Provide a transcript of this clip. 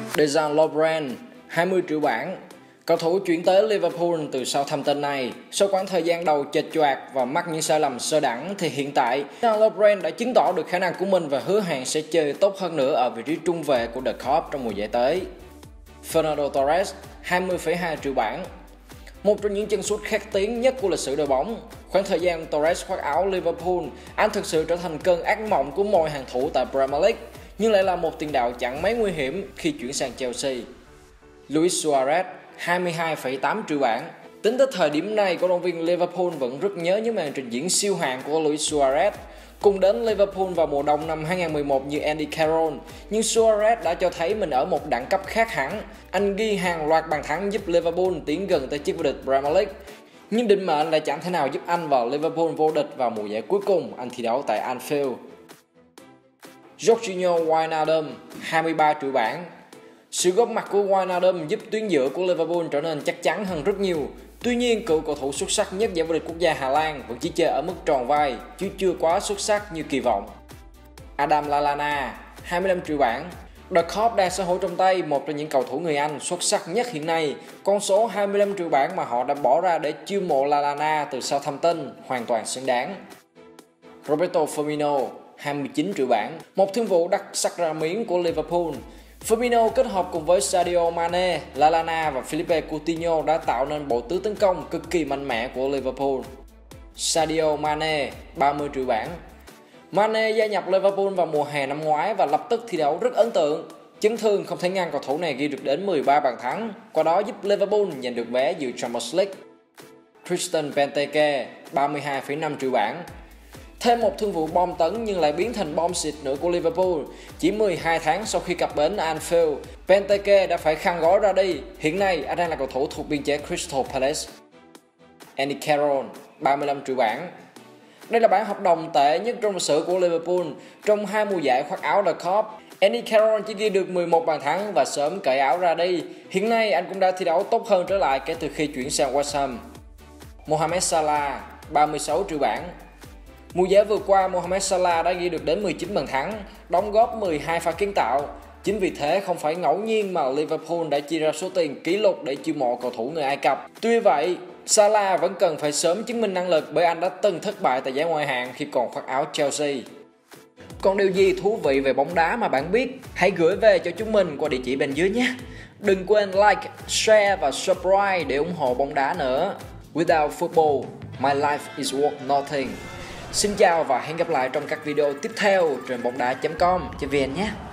Dejan Lovren, 20 triệu bảng. Cầu thủ chuyển tới Liverpool từ Southampton này, sau quãng thời gian đầu chệch choạc và mắc những sai lầm sơ đẳng thì hiện tại Dejan Lovren đã chứng tỏ được khả năng của mình và hứa hẹn sẽ chơi tốt hơn nữa ở vị trí trung vệ của The Kop trong mùa giải tới. Fernando Torres, 20,2 triệu bảng. Một trong những chân sút khét tiếng nhất của lịch sử đội bóng. Khoảng thời gian Torres khoác áo Liverpool, anh thực sự trở thành cơn ác mộng của mọi hàng thủ tại Premier League, nhưng lại là một tiền đạo chẳng mấy nguy hiểm khi chuyển sang Chelsea. Luis Suarez, 22,8 triệu bảng. Tính tới thời điểm này, cổ động viên Liverpool vẫn rất nhớ những màn trình diễn siêu hạng của Luis Suarez. Cùng đến Liverpool vào mùa đông năm 2011 như Andy Carroll, nhưng Suarez đã cho thấy mình ở một đẳng cấp khác hẳn. Anh ghi hàng loạt bàn thắng giúp Liverpool tiến gần tới chiếc vô địch Premier League. Nhưng định mệnh lại chẳng thể nào giúp anh và Liverpool vô địch vào mùa giải cuối cùng anh thi đấu tại Anfield. Georginio Wijnaldum, 23 triệu bảng. Sự góp mặt của Wijnaldum giúp tuyến giữa của Liverpool trở nên chắc chắn hơn rất nhiều. Tuy nhiên, cựu cầu thủ xuất sắc nhất giải vô địch quốc gia Hà Lan vẫn chỉ chơi ở mức tròn vai, chứ chưa quá xuất sắc như kỳ vọng. Adam Lallana, 25 triệu bảng. The Kop đang sở hữu trong tay một trong những cầu thủ người Anh xuất sắc nhất hiện nay. Con số 25 triệu bảng mà họ đã bỏ ra để chiêu mộ Lallana từ Southampton hoàn toàn xứng đáng. Roberto Firmino, 29 triệu bảng. Một thương vụ đắt sắc ra miếng của Liverpool. Firmino kết hợp cùng với Sadio Mane, Lallana và Philippe Coutinho đã tạo nên bộ tứ tấn công cực kỳ mạnh mẽ của Liverpool. Sadio Mane, 30 triệu bảng. Mane gia nhập Liverpool vào mùa hè năm ngoái và lập tức thi đấu rất ấn tượng. Chấn thương không thể ngăn cầu thủ này ghi được đến 13 bàn thắng, qua đó giúp Liverpool giành được vé dự Champions League. Christian Benteke, 32,5 triệu bảng. Thêm một thương vụ bom tấn nhưng lại biến thành bom xịt nữa của Liverpool. Chỉ 12 tháng sau khi cập bến Anfield, Benteke đã phải khăn gói ra đi. Hiện nay anh đang là cầu thủ thuộc biên chế Crystal Palace. Andy Carroll, 35 triệu bảng. Đây là bản hợp đồng tệ nhất trong lịch sử của Liverpool. Trong 2 mùa giải khoác áo The Kop, Andy Carroll chỉ ghi được 11 bàn thắng và sớm cởi áo ra đi. Hiện nay anh cũng đã thi đấu tốt hơn trở lại kể từ khi chuyển sang West Ham. Mohamed Salah, 36 triệu bảng. Mùa giải vừa qua, Mohamed Salah đã ghi được đến 19 bàn thắng, đóng góp 12 pha kiến tạo. Chính vì thế không phải ngẫu nhiên mà Liverpool đã chi ra số tiền kỷ lục để chiêu mộ cầu thủ người Ai Cập. Tuy vậy, Salah vẫn cần phải sớm chứng minh năng lực bởi anh đã từng thất bại tại giải ngoại hạng khi còn khoác áo Chelsea. Còn điều gì thú vị về bóng đá mà bạn biết? Hãy gửi về cho chúng mình qua địa chỉ bên dưới nhé. Đừng quên like, share và subscribe để ủng hộ bóng đá nữa. Without football, my life is worth nothing. Xin chào và hẹn gặp lại trong các video tiếp theo trên bóng đá.com.vn nhé.